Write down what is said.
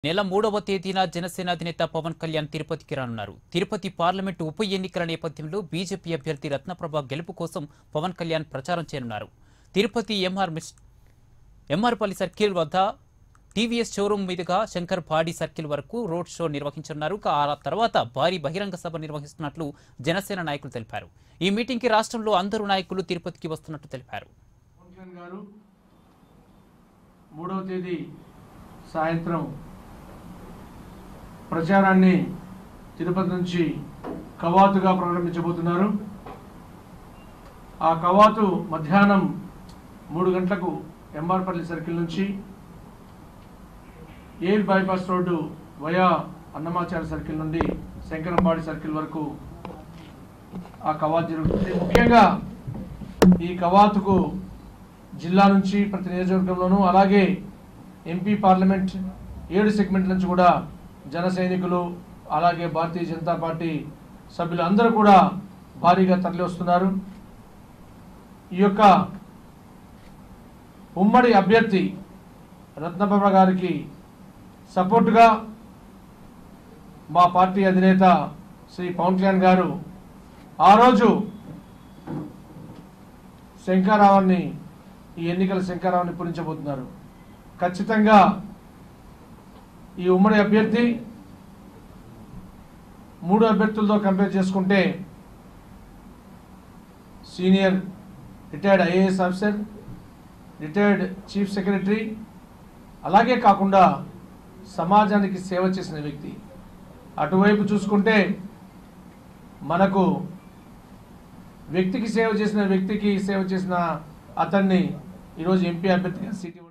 నెల 3వ తేదీన జనసేన అధినేత పవన్ కళ్యాణ్ తిరుపతికి రానున్నారు. తిరుపతి పార్లమెంటు ఉప ఎన్నికల నేపథ్యంలో బీజేపీ అభ్యర్థి రత్నప్రభ గెలుపు కోసం పవన్ కళ్యాణ్ ప్రచారం చేయనున్నారు. తిరుపతి ఎంఆర్పల్లి సర్కిల్ వద్ద టీవీఎస్ షోరూం మీదుగా శంకర్ పాడి సర్కిల్ వరకు రోడ్ షో నిర్వహించనున్నారు. ఆ తర్వాత భారీ బహిరంగ సభ నిర్వహిస్తున్నట్లు జనసేన నాయకులు తెలిపారు. ఈ మీటింగ్ కి రాష్ట్రంలో అందరూ నాయకులు తిరుపతికి వస్తున్నట్టు తెలిపారు. 3వ తేదీ సాయంత్రం ప్రచారాన్ని తిరుపతి నుంచి కవాతుగా ప్రారంభించబోతున్నారు. ఆ కవాతు మధ్యాహ్నం 3 గంటలకు ఎంఆర్పల్లి సర్కిల్ నుంచి ఏల్ bypass road via Annamacharya circle నుండి శంకరంపాడి సర్కిల్ వరకు ఆ కవాతు జరుగుతుంది. ముఖ్యంగా ఈ కవాతుకు జిల్లా నుంచి ప్రతి నియోజకవర్గంలోనూ అలాగే ఎంపీ పార్లమెంట్ 7 సెగ్మెంట్ల నుంచి కూడా జన సైనికులు అలాగే భారతీయ జనతా పార్టీ సభ్యులు అందరూ కూడా భారీగా తరలి వస్తున్నారు. ఈ యొక్క ఉమ్మడి అభ్యర్థి రత్నప్రభ గారికి సపోర్టుగా మా పార్టీ అధినేత శ్రీ పవన్ కళ్యాణ్ గారు ఆ రోజు శంకరావాన్ని ఈ ఎన్నికల శంకరావాన్ని పూరించబోతున్నారు. ఖచ్చితంగా ఈ ఉమ్మడి అభ్యర్థి 3 అభ్యర్థులతో కంపేర్ చేసుకుంటే senior retired IAS officer, retired chief secretary, అలాగే కాకుండా సమాజానికి సేవ చేసిన వ్యక్తి. అటువైపు చూసుకుంటే మనకు వ్యక్తికి సేవ చేసిన అతన్ని ఈరోజు ఎంపీ అభ్యర్థిగా సీట్